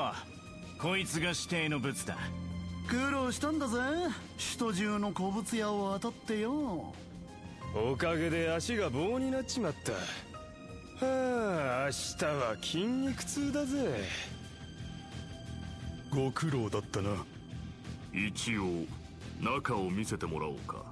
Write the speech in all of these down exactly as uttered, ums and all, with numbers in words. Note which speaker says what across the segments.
Speaker 1: こいつが指定のブツだ。
Speaker 2: 苦労したんだぜ、首都中の古物屋を当たってよ。
Speaker 3: おかげで足が棒になっちまった。はあ、明日は筋肉痛だぜ。
Speaker 4: ご苦労だったな。
Speaker 5: 一応中を見せてもらおうか。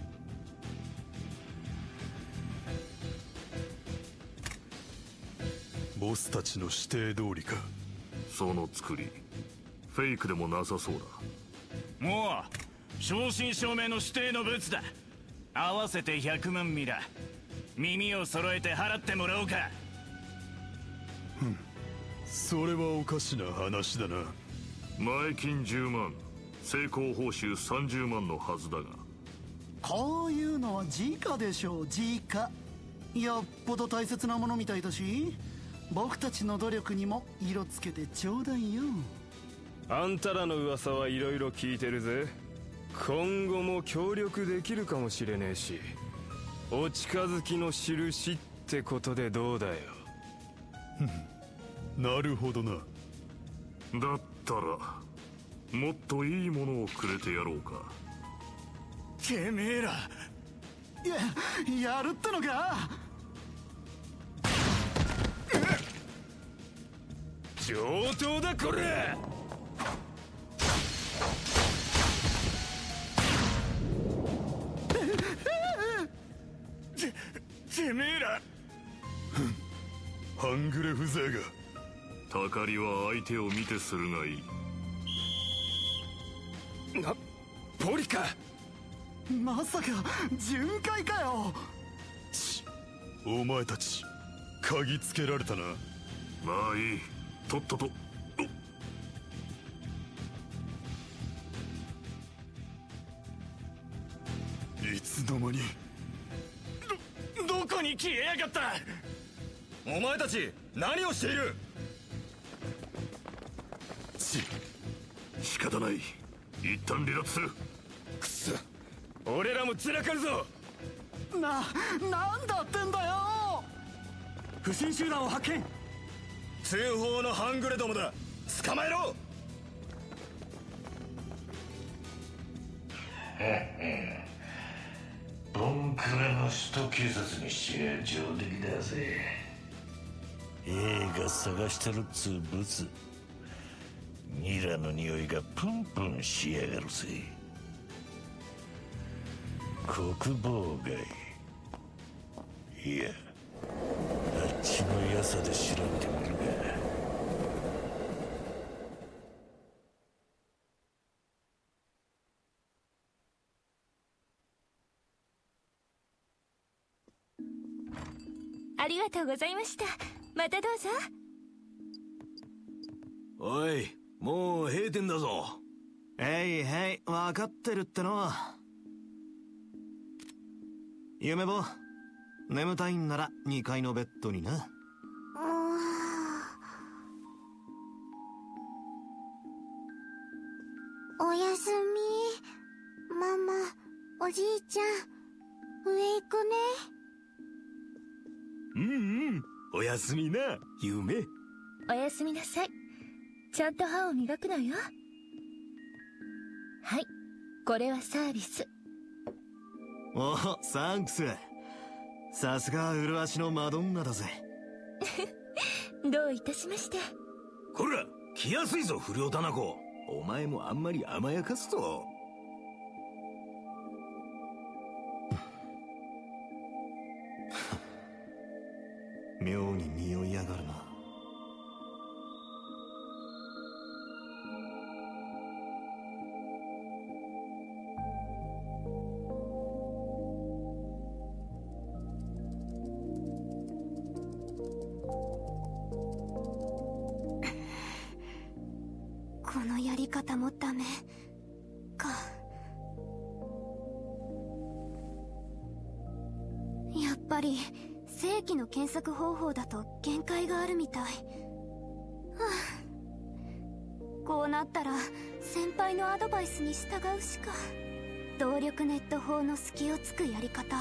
Speaker 4: ボスたちの指定通りか。
Speaker 5: その作りフェイクでもなさそうだ。
Speaker 1: もう正真正銘の指定のブツだ。合わせてひゃくまんミラ。耳を揃えて払ってもらおうか。
Speaker 4: ふん、それはおかしな話だな。
Speaker 5: 前金じゅうまん、成功報酬さんじゅうまんのはずだが。
Speaker 2: こういうのは時価でしょう、時価。よっぽど大切なものみたいだし、僕たちの努力にも色つけてちょうだいよ。
Speaker 3: あんたらの噂はいろいろ聞いてるぜ。今後も協力できるかもしれねえし、お近づきの印ってことでどうだよ。
Speaker 4: なるほどな。
Speaker 5: だったらもっといいものをくれてやろうか。
Speaker 1: てめえら
Speaker 2: や、やるってのか。
Speaker 3: 上等だこれ。
Speaker 1: て、てめえら
Speaker 4: 半グレ風情が。
Speaker 5: たかりは相手を見てするがいい。
Speaker 3: な、ポリか。
Speaker 2: まさか巡回かよ。
Speaker 4: ち、お前たち嗅ぎつけられたな。
Speaker 5: まあいい、とっとと。
Speaker 4: いつの間に。
Speaker 1: ど、どこに消えやがった。
Speaker 3: お前たち何をしている。
Speaker 4: ち、
Speaker 5: 仕方ない、一旦離脱する。
Speaker 3: くそ、俺らも散らかるぞ。
Speaker 2: な、なんだってんだよ。
Speaker 1: 不審集団を発見。
Speaker 3: 通報の半グレどもだ。捕まえろ。
Speaker 6: ボンクラの首都警察にしちゃ上出来だぜ。映画探してるっつうブツ、ニラの匂いがプンプンしやがるぜ。国防外、いやあっちの良さで調べてみるが。
Speaker 7: ありがとうございました。またどうぞ。
Speaker 8: おい、もう閉店だぞ。
Speaker 1: へいへい、分かってるっての。夢坊、眠たいんならにかいのベッドにな。
Speaker 7: おやすみママ。おじいちゃん、上行くね。
Speaker 8: うんうん、おやすみな、夢。
Speaker 7: おやすみなさい。ちゃんと歯を磨くのよ。はい、これはサービス。
Speaker 1: おお、サンクス。さすが麗しのマドンナだぜ。
Speaker 7: どういたしまして。
Speaker 8: こら、来やすいぞ不良タナコ。お前もあんまり甘やかすぞ。
Speaker 1: 妙に匂いやがるな。
Speaker 7: このやり方もダメか。やっぱり正規の検索方法だと限界があるみたい。はあ、こうなったら先輩のアドバイスに従うしか。動力ネット法の隙をつくやり方、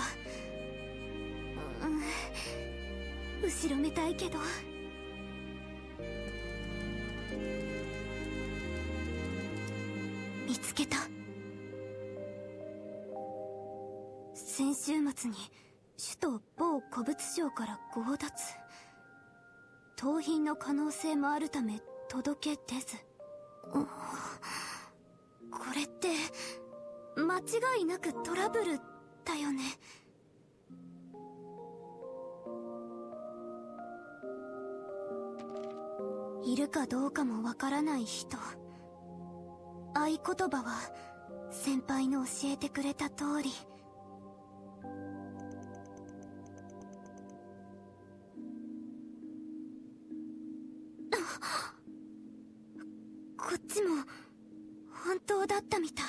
Speaker 7: うん、後ろめたいけど。 つけた。先週末に首都某古物商から強奪。盗品の可能性もあるため届け出ず。これって間違いなくトラブルだよね。いるかどうかもわからない人。合言葉は先輩の教えてくれた通り。こっちも本当だったみたい。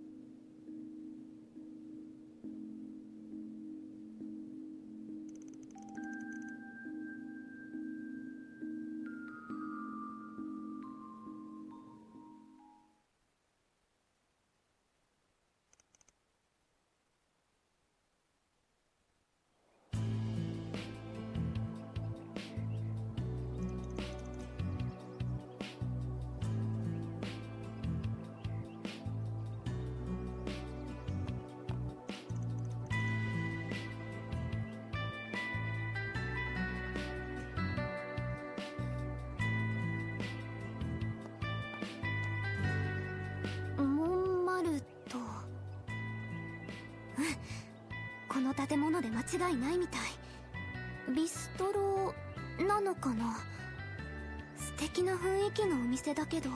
Speaker 7: この建物で間違いないみたい。ビストロなのかな。素敵な雰囲気のお店だけど、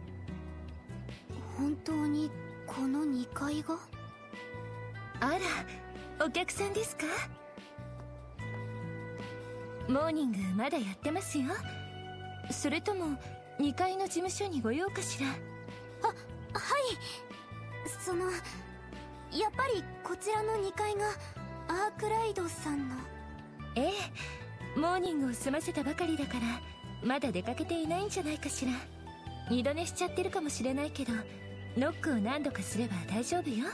Speaker 7: 本当にこのにかいが？
Speaker 9: あら、お客さんですか？モーニングまだやってますよ。それともにかいの事務所にご用かしら？
Speaker 7: あ、はい。そのやっぱりこちらのにかいがアークライドさんの。
Speaker 9: ええ、モーニングを済ませたばかりだからまだ出かけていないんじゃないかしら。二度寝しちゃってるかもしれないけど、ノックを何度かすれば大丈夫よ。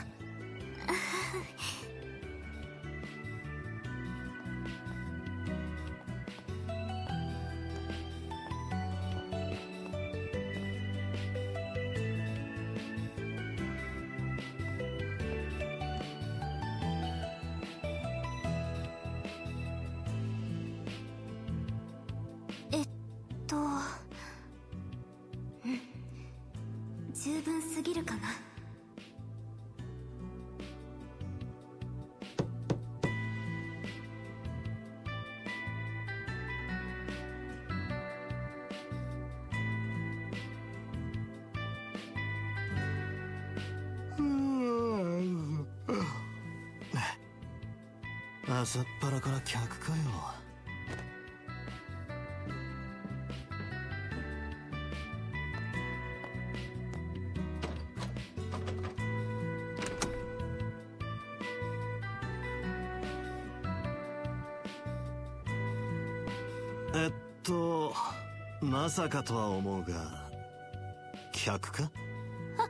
Speaker 7: えっと、うん、十分すぎるかな。
Speaker 10: 朝っぱらから客かよ。えっとまさかとは思うが客か？
Speaker 7: あ、はい。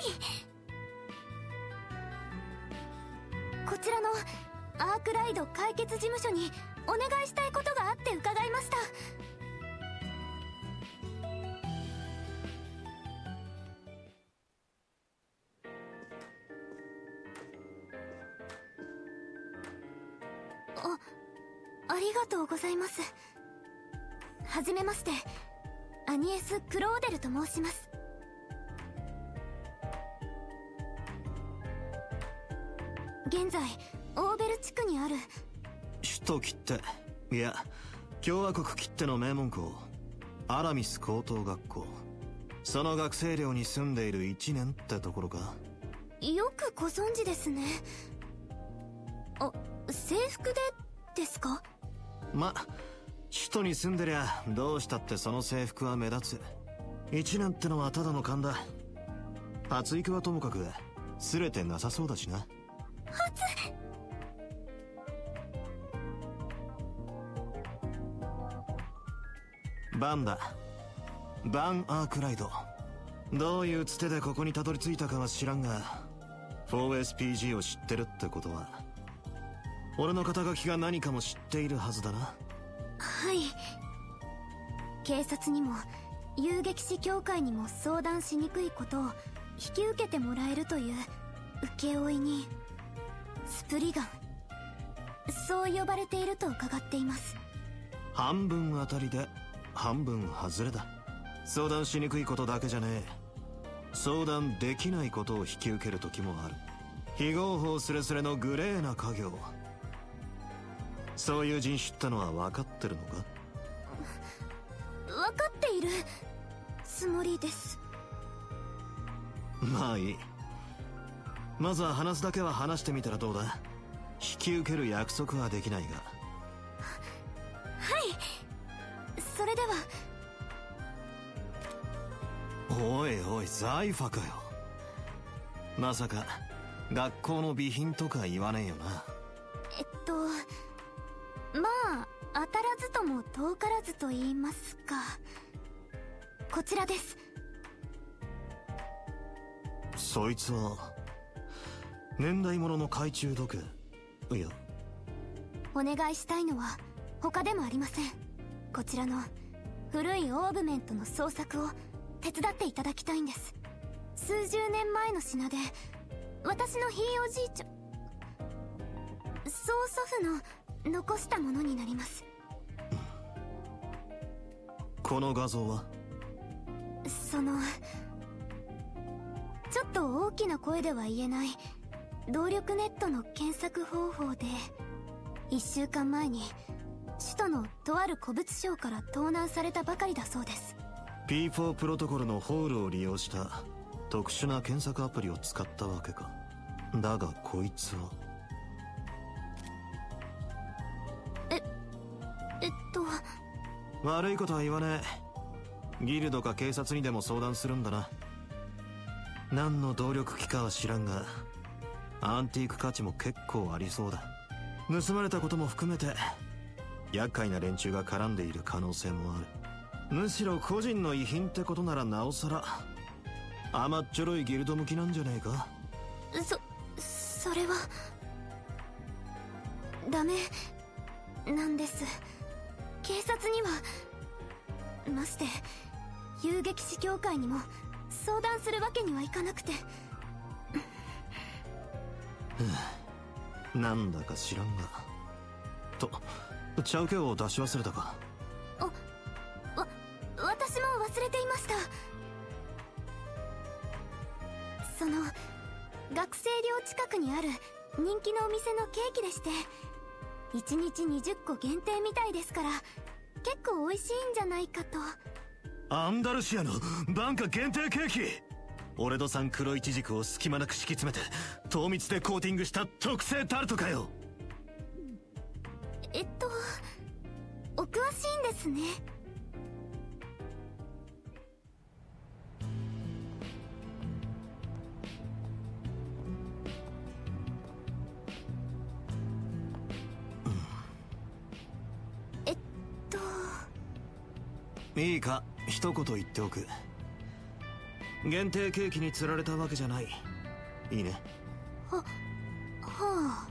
Speaker 7: こちらのアークライド解決事務所にお願いしたいことがあって伺いました。あ、ありがとうございます。はじめまして、アニエス・クローデルと申します。現在オーベル地区にある
Speaker 10: 首都切手、いや共和国切手の名門校アラミス高等学校、その学生寮に住んでいるいちねんってところか。
Speaker 7: よくご存知ですね。あ、制服でですか？
Speaker 10: ま、首都に住んでりゃどうしたってその制服は目立つ。いちねんってのはただの勘だ。発育はともかくすれてなさそうだしな。
Speaker 7: 発
Speaker 10: バンだ。バン・アークライド。どういうつてでここにたどり着いたかは知らんが フォーエスピージー を知ってるってことは俺の肩書きが何かも知っているはずだな。
Speaker 7: はい。警察にも遊撃士協会にも相談しにくいことを引き受けてもらえるという請負人、スプリガン、そう呼ばれていると伺っています。
Speaker 10: 半分当たりで半分外れだ。相談しにくいことだけじゃねえ、相談できないことを引き受ける時もある。非合法スレスレのグレーな家業、そういう人種ってのは分かってるのか？
Speaker 7: 分かっているつもりです。
Speaker 10: まあいい。まずは話すだけは話してみたらどうだ？引き受ける約束はできないが。
Speaker 7: はい、それでは。
Speaker 10: おいおい、ザイファかよ。まさか学校の備品とか言わねえよな？
Speaker 7: えっとまあ当たらずとも遠からずと言いますか、こちらです。
Speaker 10: そいつは年代物の懐中時計？いや、
Speaker 7: お願いしたいのは他でもありません。こちらの古いオーブメントの捜索を手伝っていただきたいんです。数十年前の品で、私のひいおじいちゃん、曽祖父の残したものになります。
Speaker 10: この画像は？
Speaker 7: そのちょっと大きな声では言えない動力ネットの検索方法で、いっしゅうかんまえに首都のとある古物商から盗難されたばかりだそうです。
Speaker 10: ピーフォー プロトコルのホールを利用した特殊な検索アプリを使ったわけか。だがこいつは
Speaker 7: ええっと
Speaker 10: 悪いことは言わねえ。ギルドか警察にでも相談するんだな。何の動力機かは知らんが、アンティーク価値も結構ありそうだ。盗まれたことも含めて厄介な連中が絡んでいる可能性もある。むしろ個人の遺品ってことならなおさら甘っちょろいギルド向きなんじゃねえか？
Speaker 7: そそれはダメなんです。警察には、まして遊撃士協会にも相談するわけにはいかなくて。
Speaker 10: なんだか知らんが。とチャウケを出し忘れたか？
Speaker 7: あ、わ、私も忘れていました。その学生寮近くにある人気のお店のケーキでして、いちにちにじゅっこ限定みたいですから、結構美味しいんじゃないかと。
Speaker 10: アンダルシアのバンカ限定ケーキ、俺と産黒いちじくを隙間なく敷き詰めて糖蜜でコーティングした特製タルトかよ。
Speaker 7: えっとお詳しいんですね。えっと
Speaker 10: いいか、一言言っておく。限定ケーキに釣られたわけじゃない。いいね。
Speaker 7: は、はあ。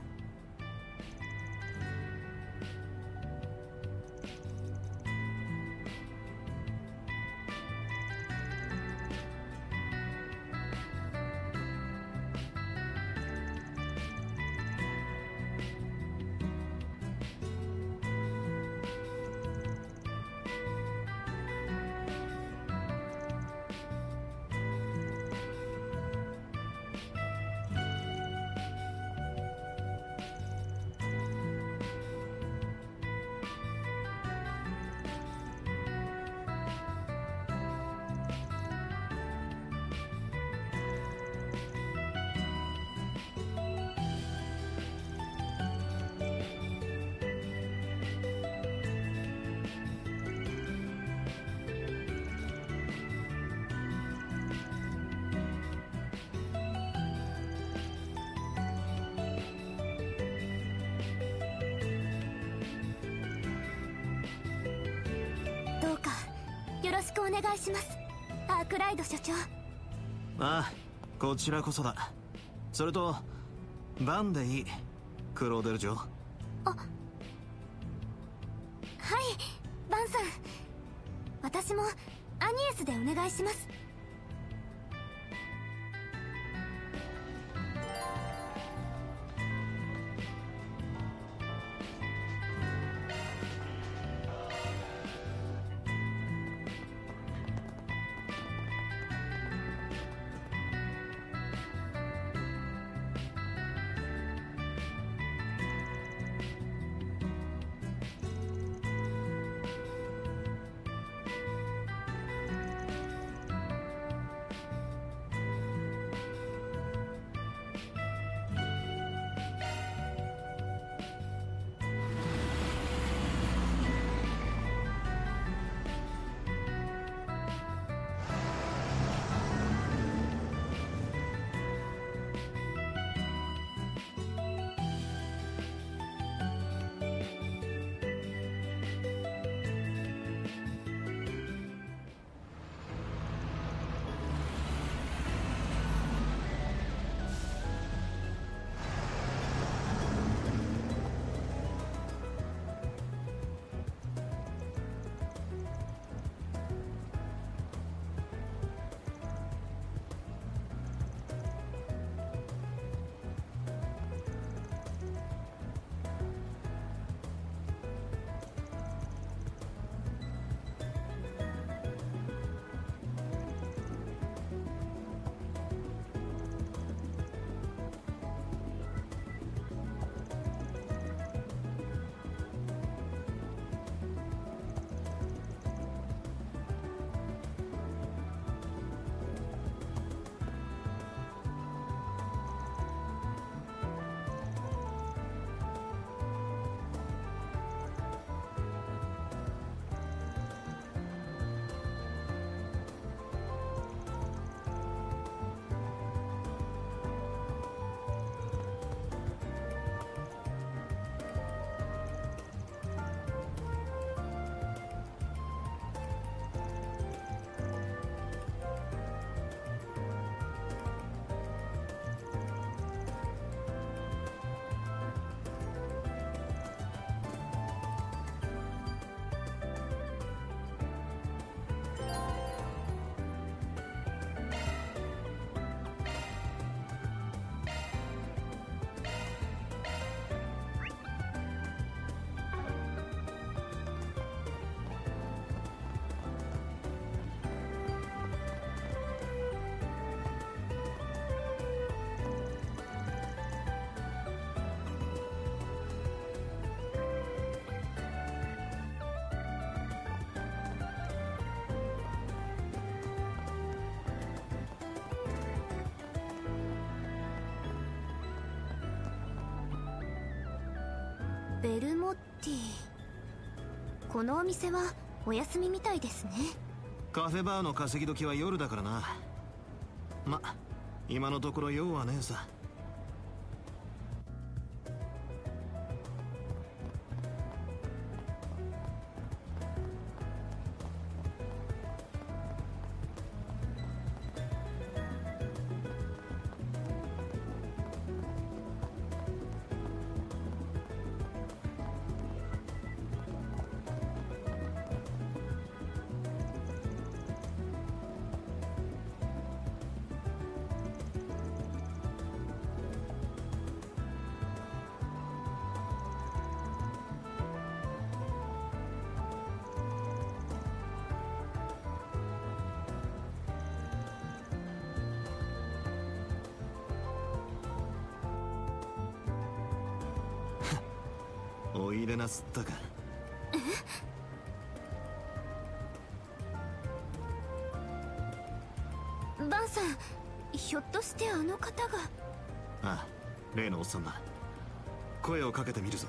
Speaker 7: どうかよろしくお願いします、アークライド所長。
Speaker 10: ああ、こちらこそだ。それとバンでいい、クローデル嬢。
Speaker 7: あ、はい、バンさん。私もアニエスでお願いします。 ベルモッティ。このお店はお休みみたいですね。
Speaker 10: カフェバーの稼ぎ時は夜だからな。ま、今のところ用はねえさ。お入れなすったか。
Speaker 7: バンさん、ひょっとしてあの方が。
Speaker 10: ああ、例のおっさんだ。声をかけてみるぞ。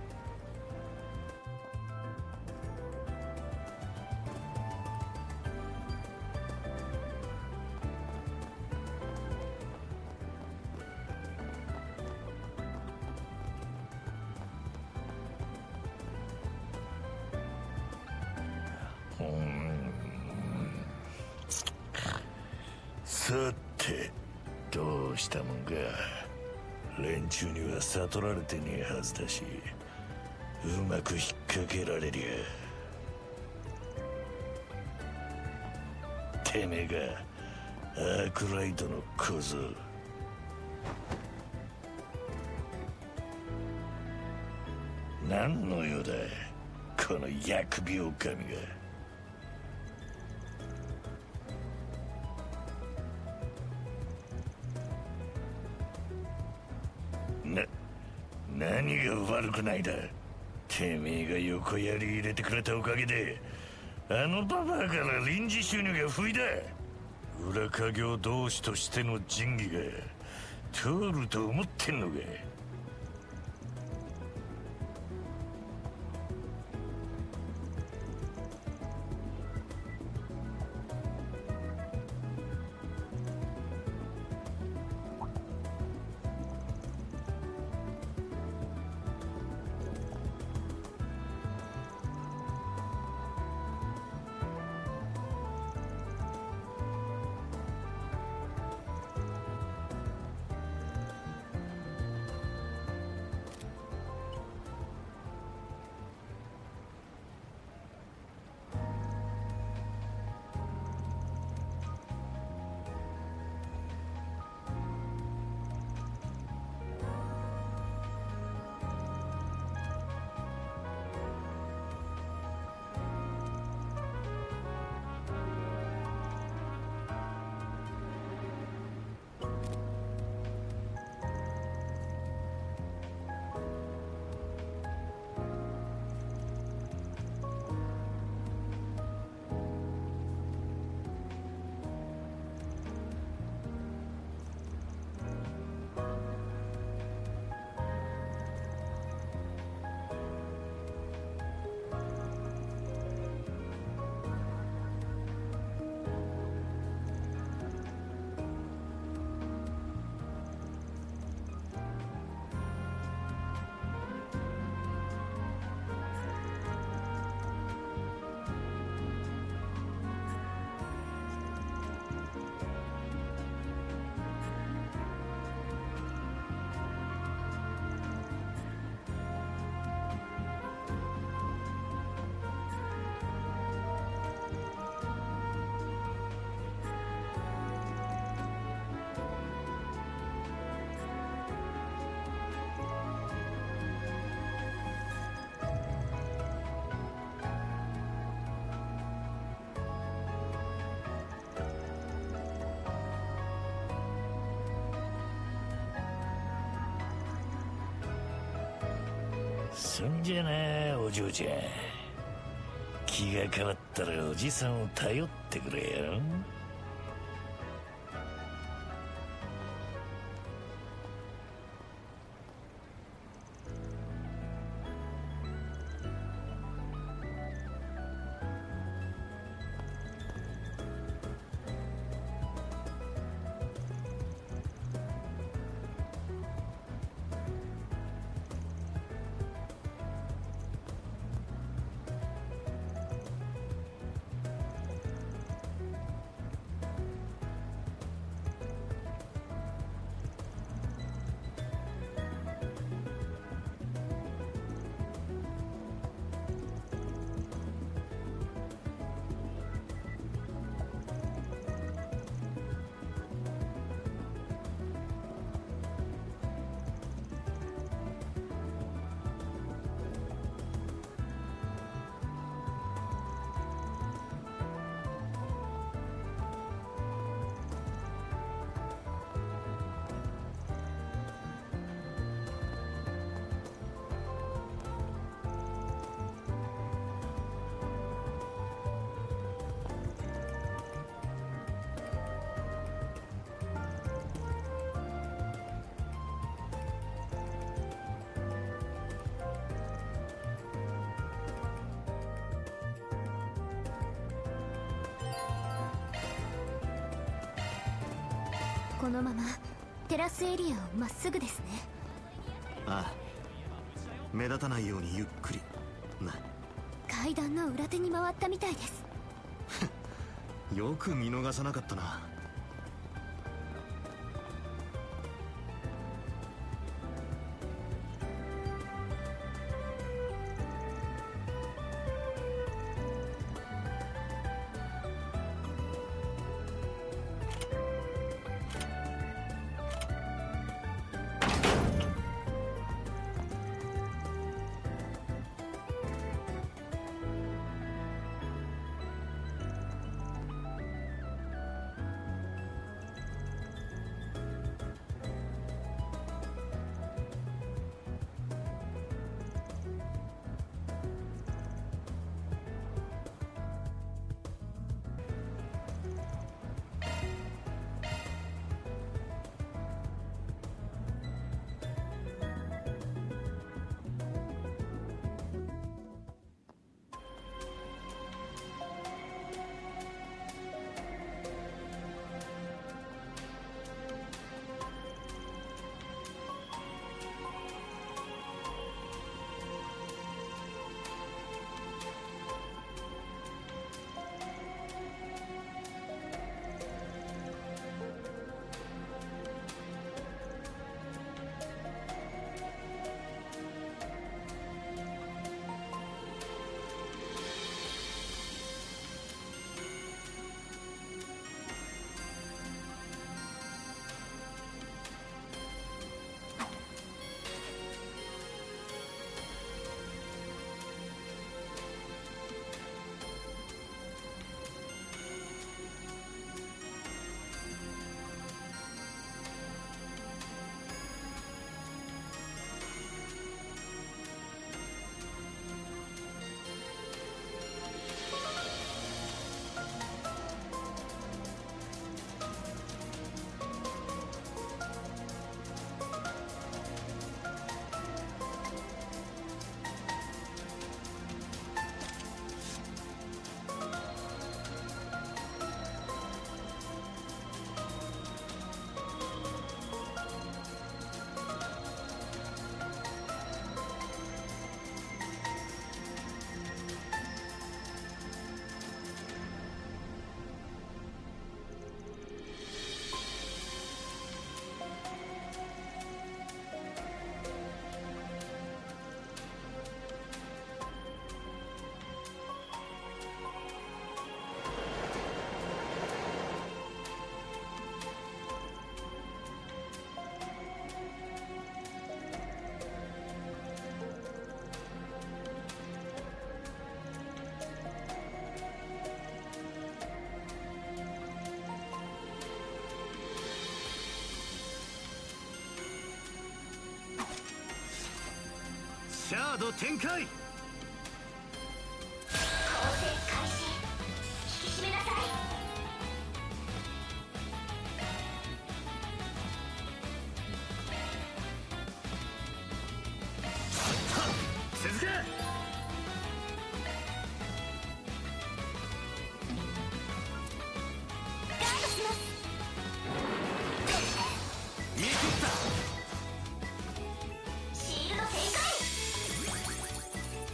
Speaker 6: さてどうしたもんか。連中には悟られてねえはずだし、うまく引っ掛けられりゃ。てめえがアークライトの小僧。何の用だこの疫病神が。な、何が悪くないだ。てめえが横やり入れてくれたおかげであのババアから臨時収入が増えだ。裏稼業同士としての仁義が通ると思ってんのか。そんじゃなお嬢ちゃん、気が変わったらおじさんを頼ってくれよ。
Speaker 7: このままテラスエリアをまっすぐですね。
Speaker 10: ああ、目立たないようにゆっくりな。
Speaker 7: 階段の裏手に回ったみたいです。
Speaker 10: よく見逃さなかったな。
Speaker 8: シャード展開。
Speaker 11: 構成開始。引き締めなさい。
Speaker 8: 続け。
Speaker 11: ガードします。
Speaker 8: 見切った。
Speaker 11: シールド展開。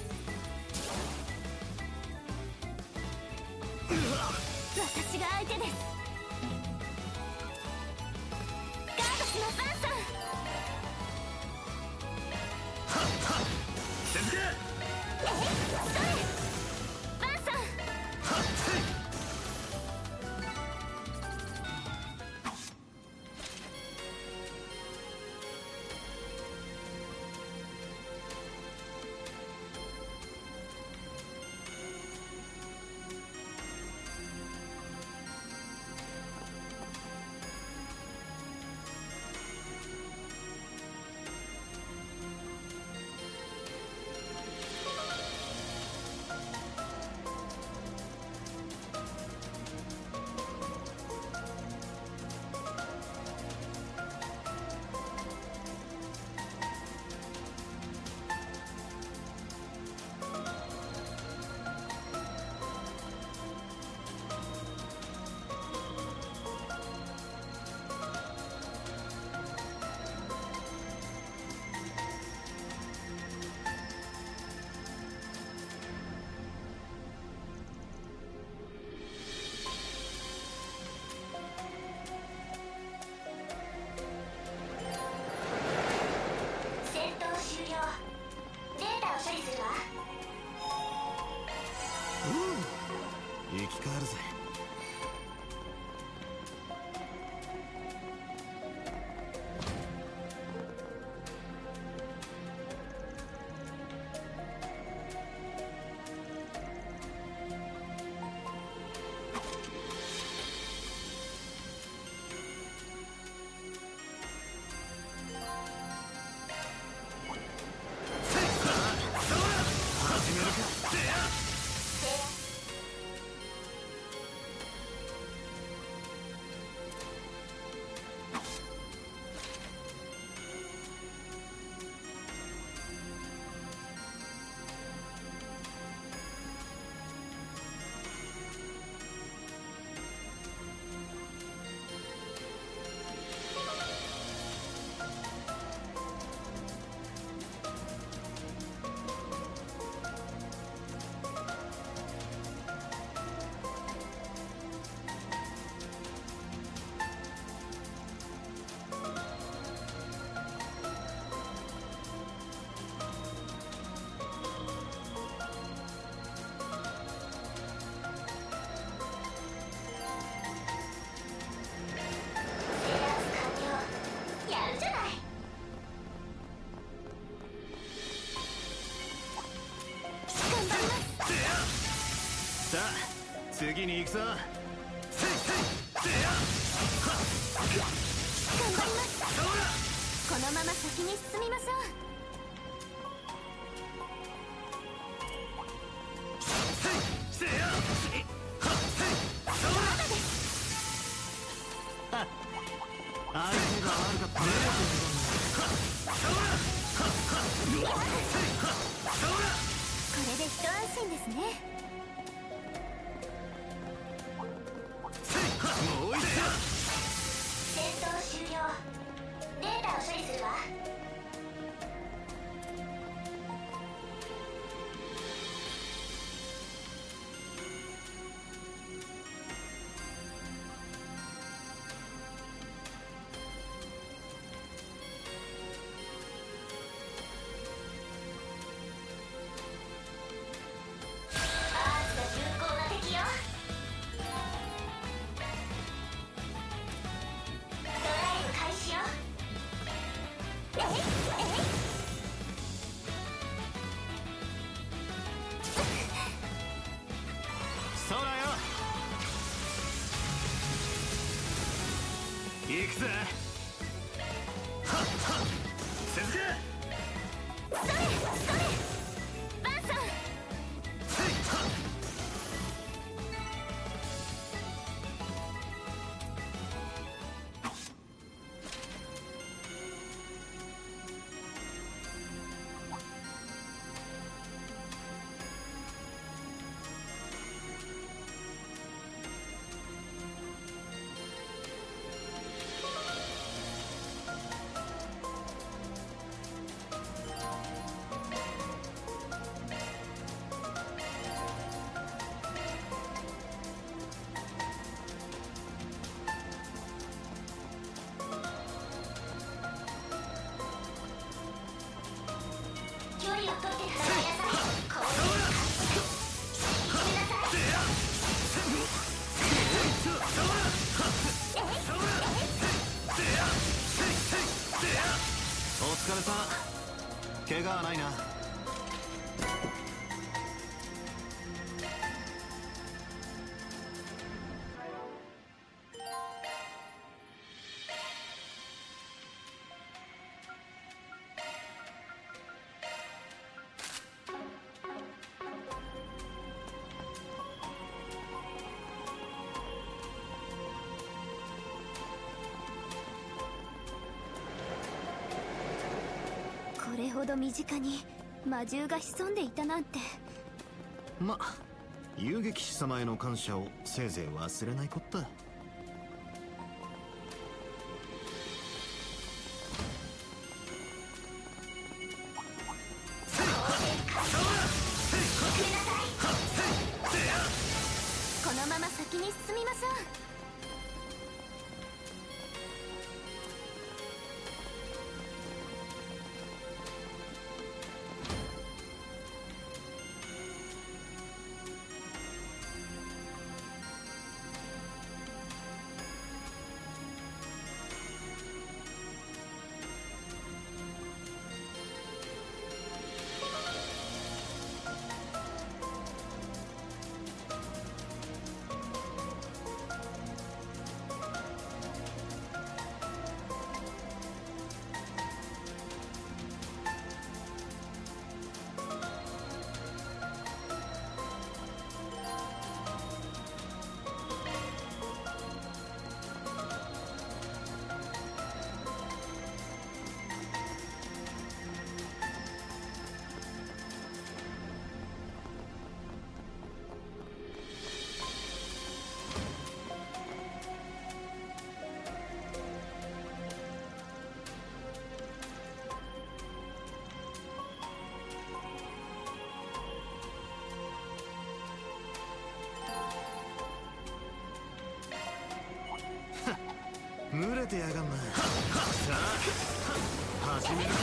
Speaker 10: 行くぞ。
Speaker 7: 頑張ります。このまま先に進みましょう。
Speaker 10: 相手が悪かったね。
Speaker 7: これで一安心ですね。
Speaker 11: 戦闘終了。データを処理するわ。
Speaker 1: 行くぜ。はっはっ続け。
Speaker 7: それそれバンさん。距離を取って戦いなさい。こう
Speaker 10: お疲れさん。怪我はないな。
Speaker 7: これほど身近に魔獣が潜んでいたなんて。
Speaker 10: ま、遊撃士様への感謝をせいぜい忘れないこった。
Speaker 7: このまま先に進みましょう。群れてやがんな。さあ始める。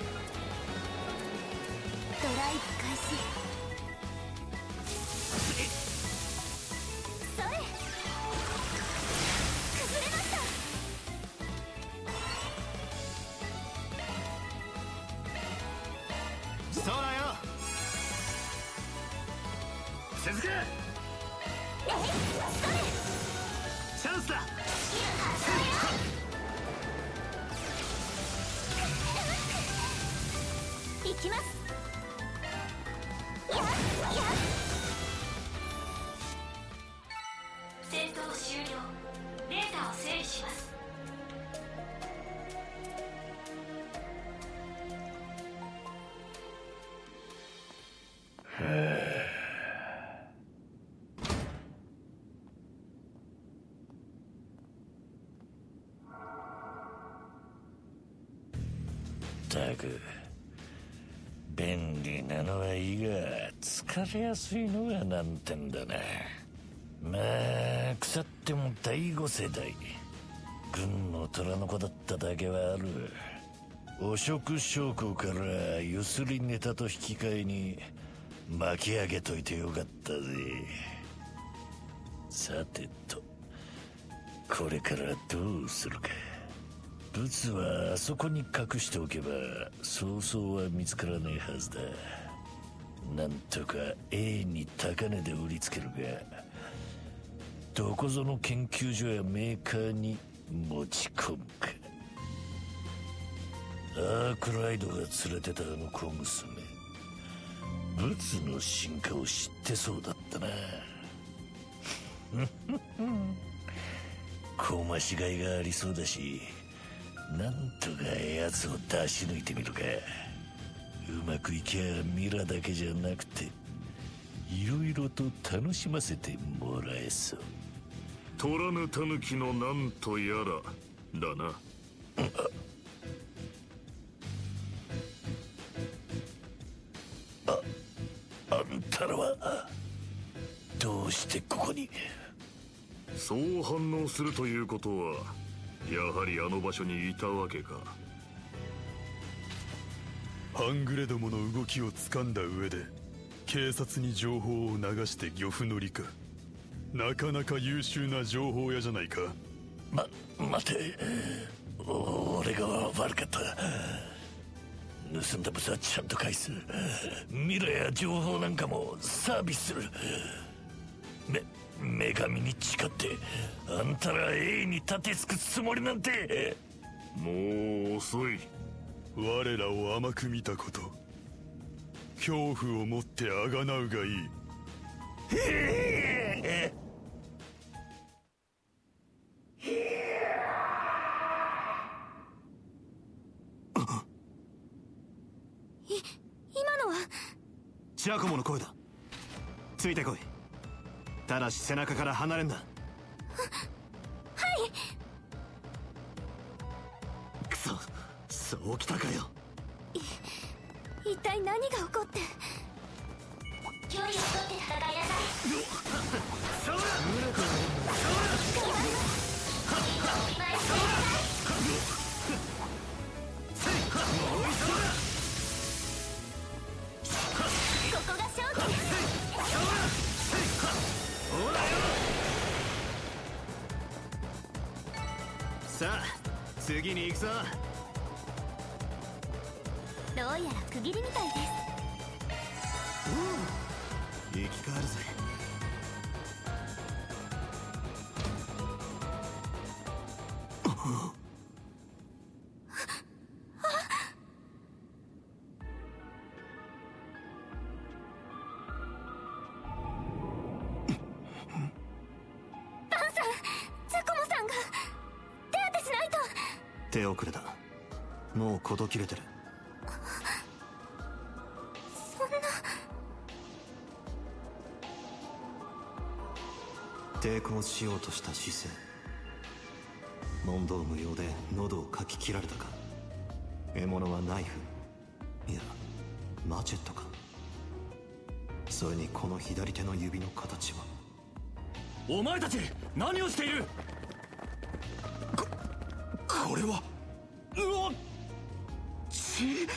Speaker 7: ドライブ開始。
Speaker 8: 続け。チャンスだ。
Speaker 7: 行きます。やっやっ
Speaker 11: 戦闘終了。データを整理します。
Speaker 6: ったく便利なのはいいが疲れやすいのが難点だな。まあ腐ってもだいご世代軍の虎の子だっただけはある。汚職将校からゆすりネタと引き換えに巻き上げといてよかったぜ。さてとこれからどうするか。ブツはあそこに隠しておけばそうそうは見つからねえはずだ。なんとか A に高値で売りつけるがどこぞの研究所やメーカーに持ち込むか。アークライドが連れてたあの小娘ブツの進化を知ってそうだったな。こましがいがありそうだしなんとか奴を出し抜いてみるか。うまくいきゃミラだけじゃなくていろいろと楽しませてもらえそう。
Speaker 5: 虎ぬたぬきのなんとやらだな。
Speaker 6: ああんたらはどうしてここに。
Speaker 5: そう反応するということはやはりあの場所にいたわけか。
Speaker 4: 半グレどもの動きを掴んだ上で警察に情報を流して漁夫乗りか。なかなか優秀な情報屋じゃないか。
Speaker 6: ま待て、俺が悪かった。盗んだ物はちゃんと返す。ミラや情報なんかもサービスする。め女神に誓ってあんたら A に立てつくつもりなんて。
Speaker 5: もう遅い。
Speaker 4: 我らを甘く見たこと恐怖をもってあがなうがいい。
Speaker 7: へえい今のは
Speaker 10: ジャコモの声だ。ついてこい。ただし背中から離れんな。
Speaker 7: はい。
Speaker 10: くそ、そうきたかよ。
Speaker 7: い一体何が起こって。
Speaker 11: 距離を取って戦いなさい。
Speaker 10: そうだ。
Speaker 7: ここが勝負。
Speaker 10: さあ次に行くぞ。
Speaker 7: どうやら区切りみたいです。
Speaker 10: 生き返るぜ。
Speaker 7: バンさん、ジャコモさんが手当てしないと。
Speaker 10: 手遅れだ。もう事切れてる。
Speaker 7: そんな。
Speaker 10: 抵抗しようとした姿勢。問答無用で喉をかき切られたか。獲物はナイフ、いやマチェットか。それにこの左手の指の形は。
Speaker 8: お前たち何をしている。
Speaker 4: ここれは。うわっ血。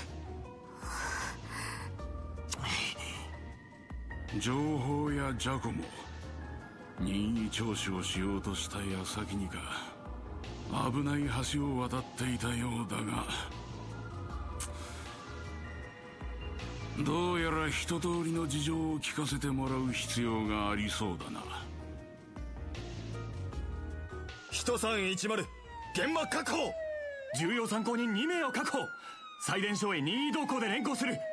Speaker 12: 情報やジャコモ任意聴取をしようとした矢先にか危ない橋を渡っていたようだがどうやら一通りの事情を聞かせてもらう必要がありそうだな。
Speaker 13: 人さんいちまる現場確保。
Speaker 1: 重要参考人にめいを確保。最伝所へ任意同行で連行する。